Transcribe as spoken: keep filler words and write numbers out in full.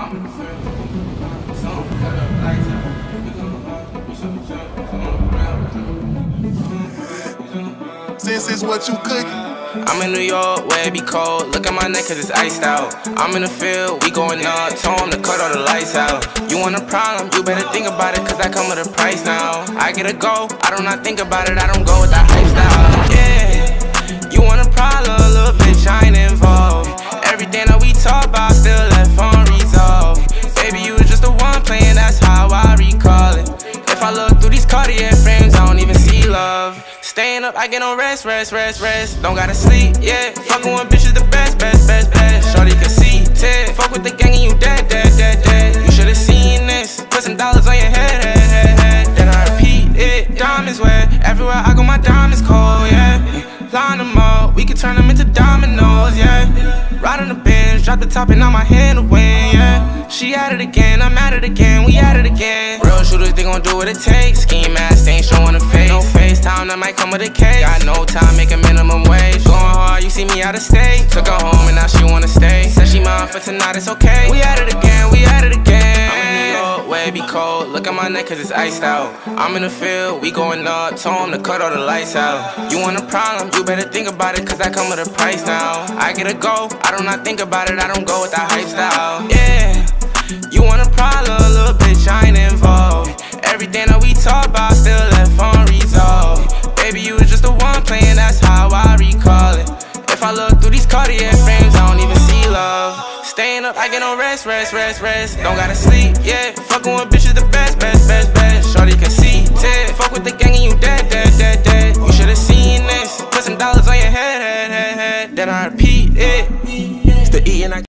Since it's what you cooking. I'm in New York, where it be cold. Look at my neck cause it's iced out. I'm in the field, we going up. Told him to cut all the lights out. You want a problem, you better think about it cause I come with a price now. I get a go, I do not think about it, I don't go with that hype style. Yeah, you want a problem, little bitch, I ain't involved. Everything that we talk about still left unresolved. Baby, you was just the one playing, that's how I recall it. If I look through these Cartier frames, I don't even see love. Staying up, I get no rest, rest, rest, rest. Don't gotta sleep, yeah. Fucking with bitches the best, best, best, best. Shorty can see, Ted. Fuck with the gang and you dead, dead, dead, dead. You should've seen this. Put some dollars on your head, head, head, head. Then I repeat it. Diamonds wet. Everywhere I go, my diamonds cold, yeah. Line them up, we can turn them into dominoes, yeah. Ride on the bench, drop the top and now my hand to win, yeah. She at it again, I'm at it again, we at it again. Real shooters, they gon' do what it takes. Scheme ass, they ain't showing a face. No FaceTime, that might come with a case. Got no time, make a minimum wage. Going hard, you see me out of state. Took her home and now she wanna stay. Said she mine for tonight, it's okay. We at it again, we at it again. I'm in New York, where it be cold. Look at my neck cause it's iced out. I'm in the field, we going up. Told him to cut all the lights out. You want a problem, you better think about it cause I come with a price now. I get a go, I do not think about it, I don't go with that hype style. Yeah, you want a problem, little bitch, I ain't involved. Everything that we talk about still left unresolved. Baby, you was just the one playing, that's how I recall it. If I look through these Cartier frames, I don't even see love. Staying up, I get no rest, rest, rest, rest. Don't gotta sleep, yeah. Fucking with bitches the best, best, best, best. Shorty can see, Ted. Fuck with the gang and you dead.